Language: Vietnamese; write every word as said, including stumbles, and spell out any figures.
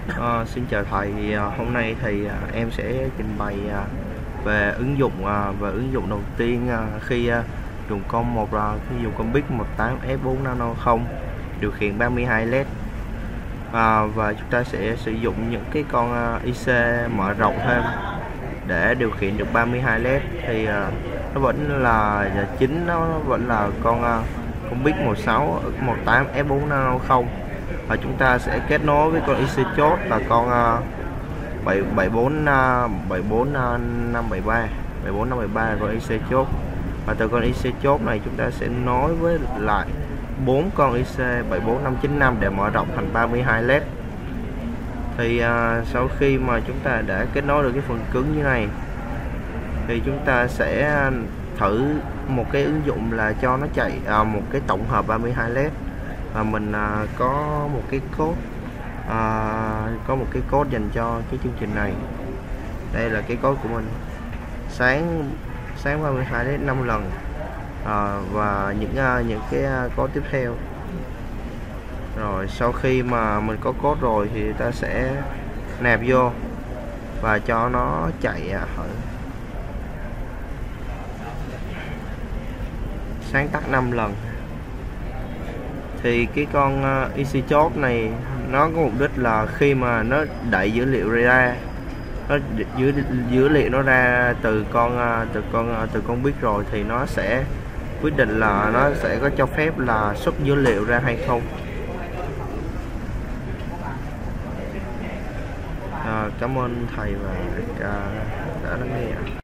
Ờ, xin chào thầy, thì, à, hôm nay thì à, em sẽ trình bày à, về ứng dụng à, về ứng dụng đầu tiên à, khi à, dùng con một là khi dùng con bích một tám F bốn Nano không điều khiển ba mươi hai led, à, và chúng ta sẽ sử dụng những cái con à, i xê mở rộng thêm để điều khiển được ba mươi hai led. Thì à, nó vẫn là chính nó vẫn là con à, con bích một sáu một tám F bốn Nano không, và chúng ta sẽ kết nối với con i xê chốt là con uh, bảy bảy bốn uh, bảy bốn năm bảy ba bảy bốn năm bảy ba con i xê chốt, và từ con i xê chốt này chúng ta sẽ nối với lại bốn con i xê bảy bốn năm chín năm để mở rộng thành ba mươi hai led. Thì uh, sau khi mà chúng ta đã kết nối được cái phần cứng như này thì chúng ta sẽ thử một cái ứng dụng là cho nó chạy uh, một cái tổng hợp ba mươi hai led, và mình uh, có một cái code uh, có một cái code dành cho cái chương trình này. Đây là cái code của mình: sáng sáng ba mươi hai led năm lần, uh, và những uh, những cái uh, code tiếp theo. Rồi sau khi mà mình có code rồi thì ta sẽ nạp vô và cho nó chạy uh, sáng tắt năm lần. Thì cái con uh, i xê chốt này nó có mục đích là khi mà nó đẩy dữ liệu ra, nó dữ dữ liệu nó ra từ con uh, từ con uh, từ con bit rồi thì nó sẽ quyết định là nó sẽ có cho phép là xuất dữ liệu ra hay không. À, cảm ơn thầy và uh, đã lắng nghe.